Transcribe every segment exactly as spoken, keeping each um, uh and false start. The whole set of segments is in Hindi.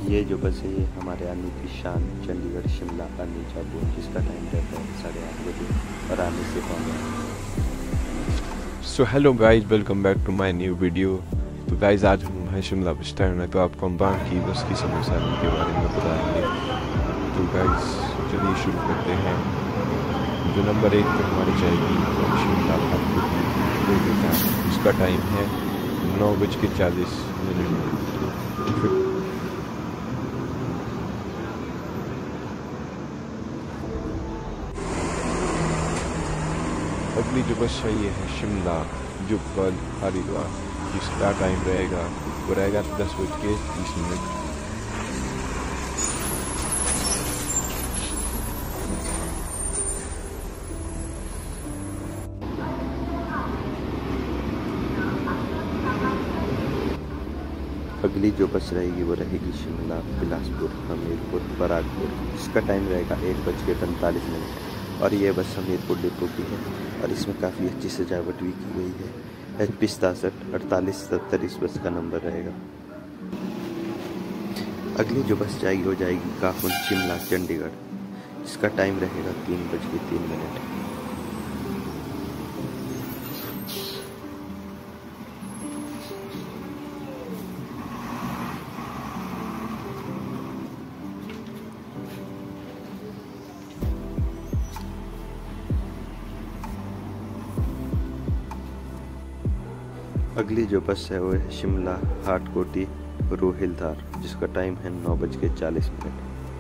ये जो बस है ये हमारे आने की शान चंडीगढ़ शिमला आनी चाबू, जिसका टाइम रहता है साढ़े आठ बजे और आने से पहले। So hello guys, welcome back to my new video. तो गाइस आज हम हैं शिमला बस स्टैंड में, तो आपको हम बाकी बस की समय सारणी के बारे में बताएंगे। तो गाइस चलिए शुरू करते हैं। जो नंबर एक पर हमारी जाएगी वो शिमला हाटकोटी, इसका टाइम है नौ बज के चालीस मिनट। अगली जो बस है ये है शिमला जुब्बल हरिद्वार, जिसका टाइम रहेगा वो रहेगा दस बज के तीस मिनट। अगली जो बस रहेगी वो रहेगी शिमला बिलासपुर हमीरपुर बरागपुर, इसका टाइम रहेगा एक बज के पैंतालीस मिनट। और ये बस हमीरपुर डिपो की है और इसमें काफ़ी अच्छी सजावट भी की गई है। एच पी सतासठ अड़तालीस सत्तर इस बस का नंबर रहेगा। अगली जो बस जाएगी वो जाएगी काफुन शिमला चंडीगढ़, इसका टाइम रहेगा तीन बज के तीन मिनट। अगली जो बस है वो है शिमला हाटकोटी रोहिलधार, जिसका टाइम है नौ बज के चालीस मिनट।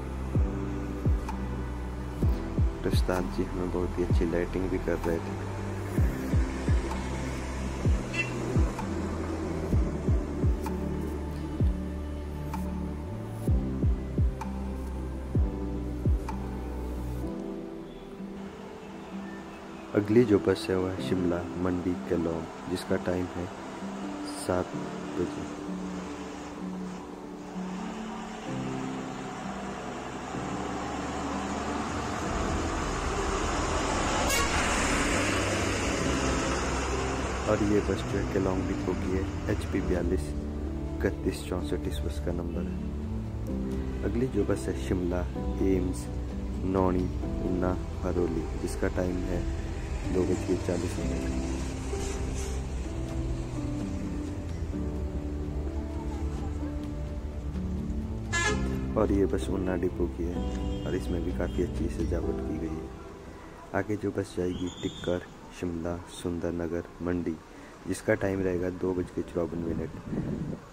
उस्ताद जी हमें बहुत ही अच्छी लाइटिंग भी कर रहे थे। अगली जो बस है वो है शिमला मंडी केलोंग, जिसका टाइम है सात बजे। और ये बस जो है केलोंग डिपो की है, एच पी बयालीस इकतीस चौंसठ इस बस का नंबर है। अगली जो बस है शिमला एम्स नौनी ऊना हरोली, जिसका टाइम है दो बज के चालीस मिनट। और ये बस ऊना डिपो की है और इसमें भी काफ़ी अच्छी सजावट की गई है। आगे जो बस जाएगी टिक्कर शिमला सुंदरनगर मंडी, जिसका टाइम रहेगा दो बज के चौवन मिनट।